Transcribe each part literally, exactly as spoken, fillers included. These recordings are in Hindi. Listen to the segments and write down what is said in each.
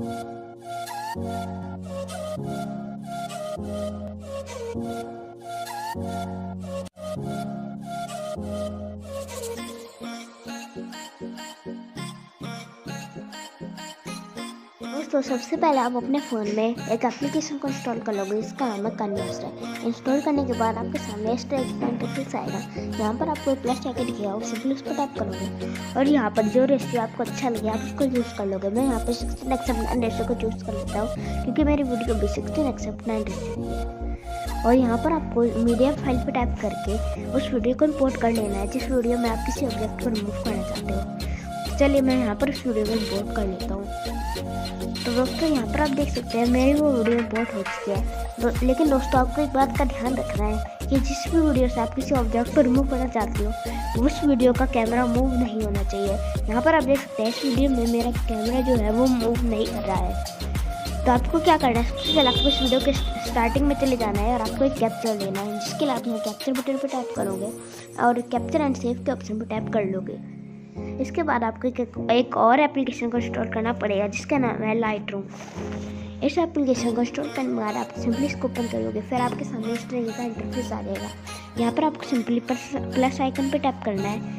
दोस्तों सबसे पहले आप अपने फ़ोन में एक एप्लीकेशन को इंस्टॉल कर लोगे, इसका नाम है कन्वर्टर। इंस्टॉल करने के बाद आपके सामने इस तरह का इंटरफेस आएगा। यहाँ पर आपको प्लस आइकन दिखेगा, आप सिंपली उस पर टैप करोगे और यहाँ पर जो रेसिपी आपको अच्छा लगे आप उसको यूज़ कर लोगे। मैं यहाँ पर सिक्सटीन एक्सेप्ट नाइन रेसिपी को चूज़ कर लेता हूँ क्योंकि मेरी वीडियो भी सिक्सटीन एक्सेप्ट नाइन रेसिपी है। और यहाँ पर आपको मीडिया फाइल पर टैप करके उस वीडियो को इंपोर्ट कर लेना है जिस वीडियो में आप किसी ऑब्जेक्ट को रिमूव करना चाहते हो। चलिए मैं यहाँ पर उस वीडियो को इंपोर्ट कर लेता हूँ। तो दोस्तों यहाँ पर आप देख सकते हैं मेरी वो वीडियो इंपोर्ट हो चुकी है। लेकिन दोस्तों आपको एक बात का ध्यान रखना है कि जिस भी वीडियो से आप किसी ऑब्जेक्ट को रिमूव करना चाहते हो उस वीडियो का कैमरा मूव नहीं होना चाहिए। यहाँ पर आप देख सकते हैं इस वीडियो में मेरा कैमरा जो है वो मूव नहीं कर रहा है। तो आपको क्या करना है, सबसे पहले आपको इस वीडियो के स्टार्टिंग में चले जाना है और आपको एक कैप्चर लेना है, जिसके लिए आप यहाँ कैप्चर बटन पर टैप करोगे और कैप्चर एंड सेव के ऑप्शन पर टैप कर लोगे। इसके बाद आपको एक, एक और एप्लीकेशन को इंस्टॉल करना पड़ेगा जिसका नाम है लाइट रूम। इस एप्लीकेशन को इंस्टॉल करने के बाद आप सिंपली इसको ओपन करोगे, फिर आपके सामने इस तरह का इंटरफेस आ जाएगा। यहाँ पर आपको सिंपली प्लस आइकन पे टैप करना है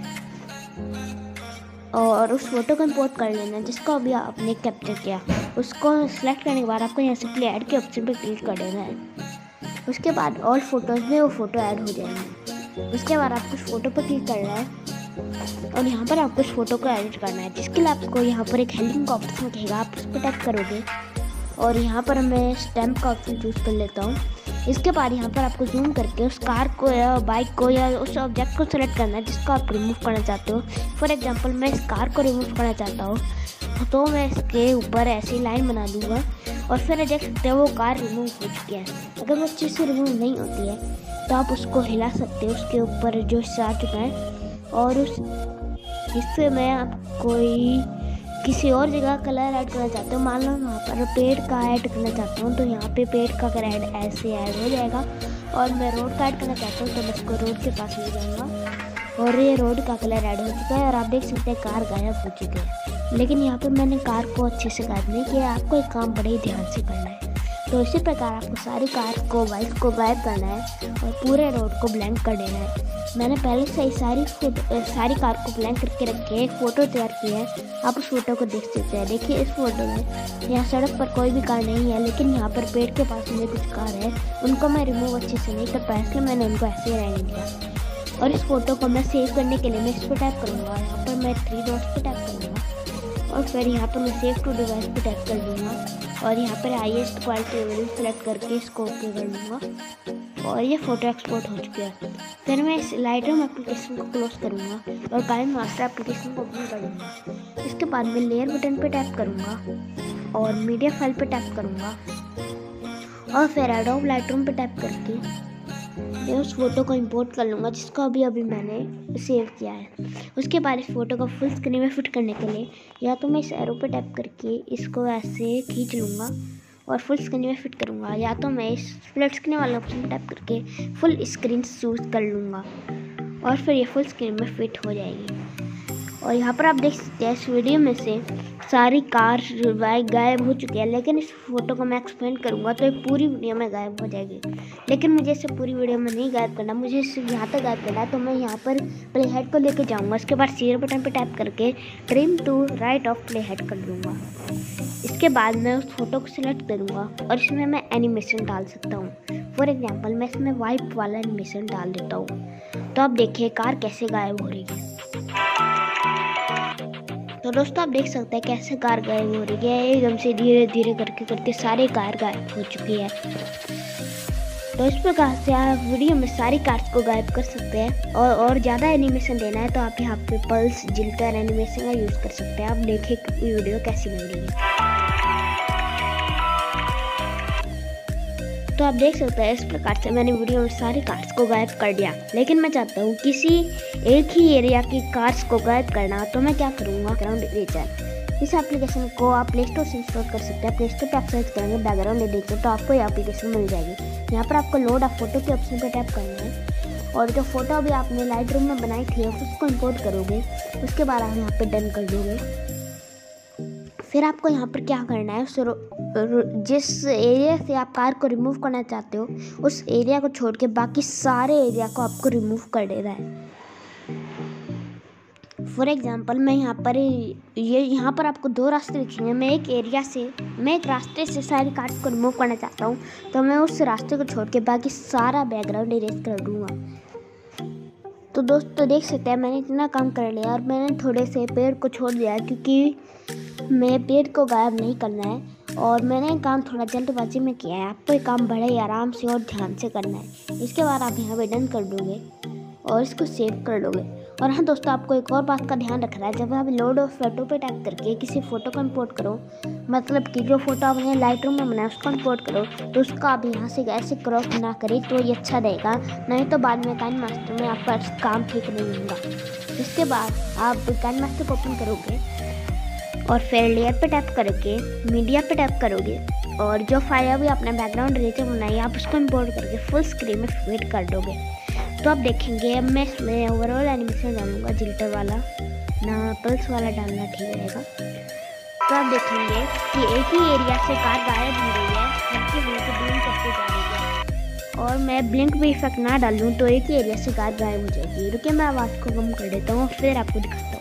और उस फोटो को इंपोर्ट कर लेना है जिसको अभी आपने कैप्चर किया। उसको सिलेक्ट करने के बाद आपको यहाँ सिंपली ऐड के ऑप्शन पर क्लिक कर देना है। उसके बाद ऑल फोटोज़ में वो फ़ोटो ऐड हो जाएंगे। उसके बाद आपको उस फोटो पर क्लिक करना है और यहाँ पर आपको इस फोटो को एडिट करना है, जिसके लिए आपको यहाँ पर एक हेलिंग का ऑप्शन दिखेगा, आप उस पर टैप करोगे और यहाँ पर मैं स्टैम्प का ऑप्शन चूज़ कर लेता हूँ। इसके बाद यहाँ पर आपको जूम करके उस कार को या बाइक को या उस ऑब्जेक्ट को सेलेक्ट करना है जिसको आप रिमूव करना चाहते हो। फॉर एग्जांपल मैं इस कार को रिमूव करना चाहता हूँ तो मैं इसके ऊपर ऐसी लाइन बना दूँगा और फिर देख सकते हो वो कार रिमूव हो चुकी है। अगर वो अच्छे से रिमूव नहीं होती है तो आप उसको हिला सकते हो, उसके ऊपर जो हिस्सा आ चुका है और उस हिस्से में आप कोई किसी और जगह कलर ऐड करना चाहते हो। मान लो वहाँ पर पेड़ का ऐड करना चाहता हूँ तो यहाँ पे पेड़ का कलर ऐड ऐसे ऐड हो जाएगा और मैं रोड का ऐड करना चाहता हूँ तो मैं इसको रोड के पास ले जाऊँगा और ये रोड का कलर ऐड हो चुका है और आप देख सकते हैं कार गायब हो चुकी है। लेकिन यहाँ पर मैंने कार को अच्छे से गायब नहीं किया, आपको एक काम बड़े ही ध्यान से करना है। तो इसी प्रकार आपको सारी कार को बाइक को गायब करना है और पूरे रोड को ब्लैंक कर देना है। मैंने पहले से ही सारी फोटो सारी कार को ब्लैंक करके रखे एक फ़ोटो तैयार की है, आप उस फोटो को देख सकते हैं। देखिए इस फोटो में यहाँ सड़क पर कोई भी कार नहीं है लेकिन यहाँ पर पेड़ के पास में कुछ कार है, उनको मैं रिमूव अच्छे से नहीं कर पाया इसलिए मैंने उनको ऐसे ही रहने दिया। और इस फोटो को मैं सेव करने के लिए मैं इस पर टैप करूँगा, यहाँ पर मैं थ्री डॉट्स पर टैप करूँगा और फिर यहाँ पर मैं सेव टू डिवाइस पर टैप कर दूँगा और यहाँ पर हाईएस्ट क्वालिटी वीडियो सेलेक्ट करके इसको ओके कर दूँगा और ये फ़ोटो एक्सपोर्ट हो चुकी है। फिर मैं इस लाइट रूम एप्लीकेशन को क्लोज करूँगा और काइन मास्टर एप्लीकेशन को ओपन कर लूँगा। इसके बाद मैं लेयर बटन पे टैप करूँगा और मीडिया फाइल पे टैप करूँगा और फिर एडोब लाइट रूम पे टैप करके मैं उस फोटो को इंपोर्ट कर लूँगा जिसको अभी अभी मैंने सेव किया है। उसके बाद इस फोटो को फुल स्क्रीन में फिट करने के लिए या तो मैं इस एरो पे टैप करके इसको ऐसे खींच लूँगा और फुल स्क्रीन में फिट करूँगा, या तो मैं इस फ्लैट स्क्रीन वाले ऑप्शन पर टैप करके फुल स्क्रीन चूज कर लूँगा और फिर ये फुल स्क्रीन में फिट हो जाएगी। और यहाँ पर आप देख सकते हैं इस वीडियो में से सारी कार बाइक गायब हो चुकी है, लेकिन इस फोटो को मैं एक्सपेंड करूँगा तो ये पूरी वीडियो में गायब हो जाएगी। लेकिन मुझे इसे पूरी वीडियो में नहीं गायब करना, मुझे इसे यहाँ तक गायब करना है तो मैं यहाँ पर प्ले हेड को लेकर जाऊँगा। इसके बाद शेयर बटन पर टैप करके trim to right of play head कर दूँगा। इसके बाद मैं उस फोटो को सिलेक्ट करूँगा और इसमें मैं एनिमेशन डाल सकता हूँ। फॉर एग्जांपल मैं इसमें वाइप वाला एनिमेशन डाल देता हूँ तो आप देखिए कार कैसे गायब हो रही है। तो दोस्तों आप देख सकते हैं कैसे कार गायब हो रही है, एकदम से धीरे धीरे करके करके सारी कार गायब हो चुकी है। तो इस प्रकार से आप वीडियो में सारी कार्स को गायब कर सकते हैं और और ज़्यादा एनिमेशन देना है तो आप यहाँ पे पल्स जिल्टर एनिमेशन का यूज़ कर सकते हैं। आप देखिए वीडियो कैसी लग रही है। तो आप देख सकते हैं इस प्रकार से मैंने वीडियो में सारी कार्स को गायब कर दिया। लेकिन मैं चाहता हूँ किसी एक ही एरिया की कार्स को गायब करना, तो मैं क्या करूँगा, बैकग्राउंड इरेजर। इस एप्लीकेशन को आप प्ले स्टोर से इंस्टॉल कर सकते हैं। प्ले स्टोर पर आप सर्च करेंगे बैकग्राउंड इरेजर तो आपको ये एप्लीकेशन मिल जाएगी। यहाँ पर आपको लोड ऑफ फोटो के ऑप्शन पर टैप करना है और जो फोटो अभी आपने लाइट रूम में बनाई थी उसको इंपोर्ट करोगे। उसके बाद आप यहाँ पे डन कर दोगे। फिर आपको यहाँ पर क्या करना है, उस जिस एरिया से आप कार को रिमूव करना चाहते हो उस एरिया को छोड़ के बाकी सारे एरिया को आपको रिमूव कर देना है। फॉर एग्जांपल मैं यहाँ पर ये यहाँ पर आपको दो रास्ते दिखेंगे। मैं एक एरिया से मैं एक रास्ते से सारी कार को रिमूव करना चाहता हूँ, तो मैं उस रास्ते को छोड़ के बाकी सारा बैकग्राउंड इरेज कर दूँगा। तो दोस्तों देख सकते हैं मैंने इतना काम कर लिया और मैंने थोड़े से पेड़ को छोड़ दिया क्योंकि मैं पेड़ को गायब नहीं करना है और मैंने काम थोड़ा जल्दबाजी में किया है। आपको ये काम बड़े आराम से और ध्यान से करना है। इसके बाद आप यहाँ पे डन कर दोगे और इसको सेव कर दोगे। और हाँ दोस्तों, आपको एक और बात का ध्यान रखना है, जब आप लोड और फोटो पे टैप करके किसी फ़ोटो को इंपोर्ट करो, मतलब कि जो फोटो आपने लाइट रूम में बनाया उसको इंपोर्ट करो, तो उसका आप यहाँ से ऐसे क्रॉप ना करें तो ये अच्छा रहेगा, नहीं तो बाद में काइन मास्टर में आपका काम ठीक नहीं होगा। इसके बाद आप काइन मास्टर को ओपन करोगे और फिर लेयर पे टैप करके मीडिया पे टैप करोगे और जो फाइल अभी आपने बैकग्राउंड इरेजर बनाई आप उसको इंपोर्ट करके फुल स्क्रीन में फिट कर दोगे। तो आप देखेंगे अब मैं इसमें ओवरऑल एनिमेशन डालूंगा, जिल्टर वाला ना पल्स वाला डालना ठीक रहेगा। तो आप देखेंगे कि एक ही एरिया से कार गायब हो रही है, हल्की हल्की ब्लिंक करते जा रही है और मैं ब्लिंक भी इफेक्ट ना डालूँ तो एक ही एरिया से कार गायब हो जाएगी। रुकिए मैं आवाज़ को कम कर देता हूँ फिर आपको दिखाता हूँ।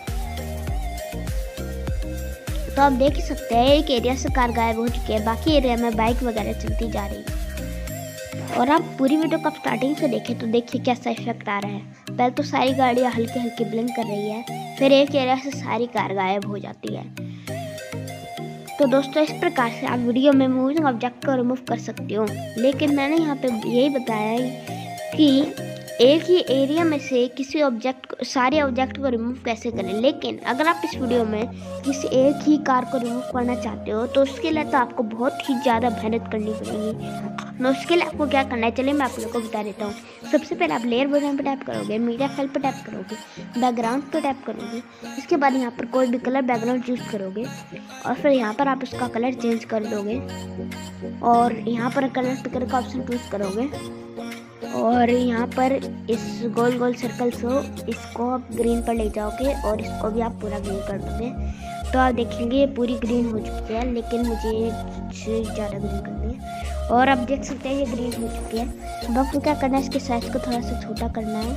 तो आप देख ही सकते हैं एक एरिया से कार गायब हो चुकी है, बाकी एरिया में बाइक वगैरह चलती जा रही है। और आप पूरी वीडियो को स्टार्टिंग से देखें तो देखिए कैसा इफेक्ट आ रहा है। पहले तो सारी गाड़ियाँ हल्की हल्की ब्लिंक कर रही है, फिर एक एरिया से सारी कार गायब हो जाती है। तो दोस्तों इस प्रकार से आप वीडियो में मूविंग ऑब्जेक्ट को रिमूव कर सकते हो, लेकिन मैंने यहाँ पे यही बताया है कि एक ही एरिया में से किसी ऑब्जेक्ट सारे ऑब्जेक्ट को रिमूव कैसे करें। लेकिन अगर आप इस वीडियो में किसी एक ही कार को रिमूव करना चाहते हो तो उसके लिए तो आपको बहुत ही ज़्यादा मेहनत करनी पड़ेगी। मैं उसके लिए आपको क्या करना है चलिए मैं आप लोगों को बता देता हूँ। सबसे पहले आप लेयर बटन पर टैप करोगे, मीडिया फाइल पर टैप करोगे, बैकग्राउंड पर टैप करोगे। इसके बाद यहाँ पर कोई भी कलर बैकग्राउंड चूज़ करोगे और फिर यहाँ पर आप उसका कलर चेंज कर दोगे और यहाँ पर कलर पिकर का ऑप्शन चूज़ करोगे और यहाँ पर इस गोल गोल सर्कल से इसको आप ग्रीन पर ले जाओगे और इसको भी आप पूरा ग्रीन कर दोगे। तो आप देखेंगे ये पूरी ग्रीन हो चुकी है, लेकिन मुझे ज़्यादा ग्रीन करनी है और आप देख सकते हैं ये ग्रीन हो चुकी है। अब आपको क्या करना है, इसके साइज को थोड़ा सा छोटा करना है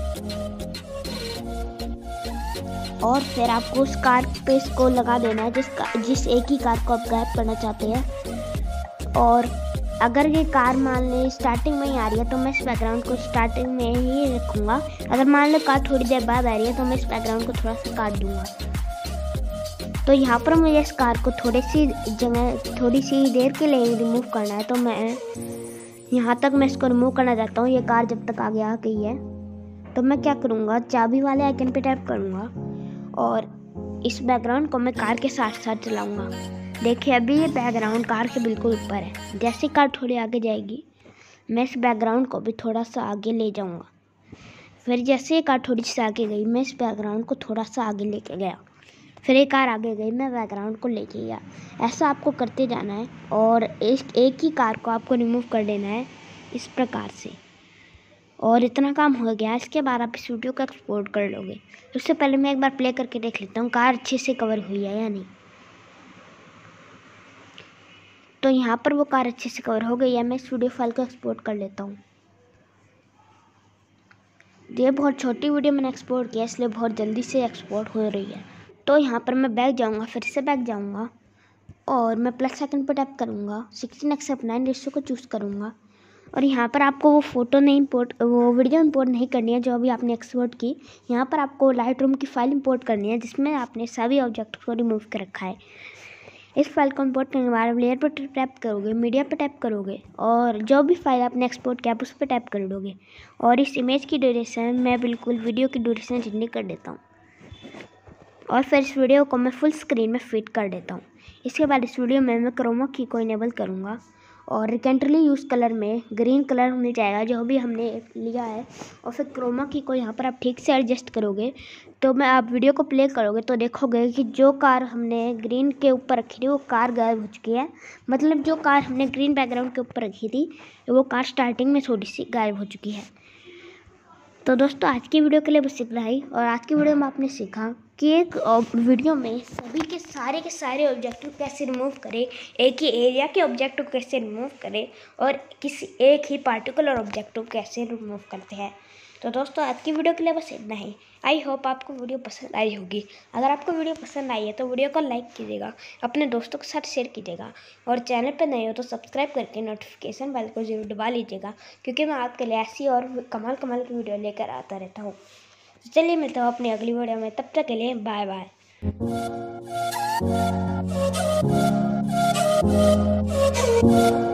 और फिर आपको उस कार पे इसको लगा देना है जिस जिस एक ही कार को आप गायब करना चाहते हैं। और अगर ये कार मान लें स्टार्टिंग में ही आ रही है तो मैं इस बैकग्राउंड को स्टार्टिंग में ही रखूँगा। अगर मान लो कार थोड़ी देर बाद आ रही है तो मैं इस बैकग्राउंड को थोड़ा सा काट दूँगा। तो यहाँ पर मुझे इस कार को थोड़ी सी जगह थोड़ी सी देर के लिए रिमूव करना है, तो मैं यहाँ तक मैं इसको रिमूव करना चाहता हूँ। ये कार जब तक आगे आ गई है तो मैं क्या करूँगा, चाबी वाले आइकन पे टैप करूँगा और इस बैकग्राउंड को मैं कार के साथ साथ चलाऊँगा। देखिए अभी ये बैकग्राउंड कार के बिल्कुल ऊपर है। जैसे कार थोड़ी आगे जाएगी मैं इस बैकग्राउंड को भी थोड़ा सा आगे ले जाऊंगा। फिर जैसे ये कार थोड़ी सी आगे गई मैं इस बैकग्राउंड को थोड़ा सा आगे लेके गया। फिर एक कार आगे गई मैं बैकग्राउंड को लेके गया। ऐसा आपको करते जाना है और एक एक ही कार को आपको रिमूव कर देना है इस प्रकार से। और इतना काम हो गया। इसके बाद आप इस वीडियो को एक्सपोर्ट कर लोगे। उससे पहले मैं एक बार प्ले करके देख लेता हूँ कार अच्छे से कवर हुई है या नहीं। तो यहाँ पर वो कार अच्छे से कवर हो गई है। मैं इस वीडियो फाइल को एक्सपोर्ट कर लेता हूँ। ये बहुत छोटी वीडियो मैंने एक्सपोर्ट किया इसलिए बहुत जल्दी से एक्सपोर्ट हो रही है। तो यहाँ पर मैं बैक जाऊँगा, फिर से बैक जाऊँगा और मैं प्लस आइकन पर टैप करूँगा, सिक्सटीन एक्सेप्ट नाइन रेशियो को चूज़ करूँगा और यहाँ पर आपको वो फ़ोटो नहीं इंपोर्ट वो वीडियो इंपोर्ट नहीं करनी है जो अभी आपने एक्सपोर्ट की। यहाँ पर आपको लाइट रूम की फ़ाइल इंपोर्ट करनी है जिसमें आपने सभी ऑब्जेक्ट को रिमूव कर रखा है। इस फाइल को इंपोर्ट करने के बाद लेयर पर टैप करोगे, मीडिया पर टैप करोगे और जो भी फाइल आपने एक्सपोर्ट किया आप उस पर टैप कर दोगे। और इस इमेज की ड्यूरेशन मैं बिल्कुल वीडियो की ड्यूरेशन जितनी कर देता हूँ और फिर इस वीडियो को मैं फुल स्क्रीन में फिट कर देता हूँ। इसके बाद इस वीडियो में मैं क्रोमा की को इनेबल करूँगा और रिकेंटली यूज़ कलर में ग्रीन कलर मिल जाएगा जो भी हमने लिया है। और फिर क्रोमा की को यहाँ पर आप ठीक से एडजस्ट करोगे तो मैं आप वीडियो को प्ले करोगे तो देखोगे कि जो कार हमने ग्रीन के ऊपर रखी थी वो कार गायब हो चुकी है। मतलब जो कार हमने ग्रीन बैकग्राउंड के ऊपर रखी थी वो कार स्टार्टिंग में थोड़ी सी गायब हो चुकी है। तो दोस्तों आज की वीडियो के लिए बस इतना ही। और आज की वीडियो में आपने सीखा कि एक वीडियो में सभी के सारे के सारे ऑब्जेक्टिव कैसे रिमूव करें, एक ही एरिया के ऑब्जेक्टिव कैसे रिमूव करें और किसी एक ही पार्टिकुलर ऑब्जेक्टिव कैसे रिमूव करते हैं। तो दोस्तों आज की वीडियो के लिए बस इतना ही। आई होप आपको वीडियो पसंद आई होगी। अगर आपको वीडियो पसंद आई है तो वीडियो को लाइक कीजिएगा, अपने दोस्तों के साथ शेयर कीजिएगा और चैनल पर नए हो तो सब्सक्राइब करके नोटिफिकेशन बेल को जरूर दबा लीजिएगा, क्योंकि मैं आपके लिए ऐसी और कमाल कमाल की वीडियो लेकर आता रहता हूँ। तो चलिए मिलता हूँ अपनी अगली वीडियो में, तब तक के लिए बाय बाय।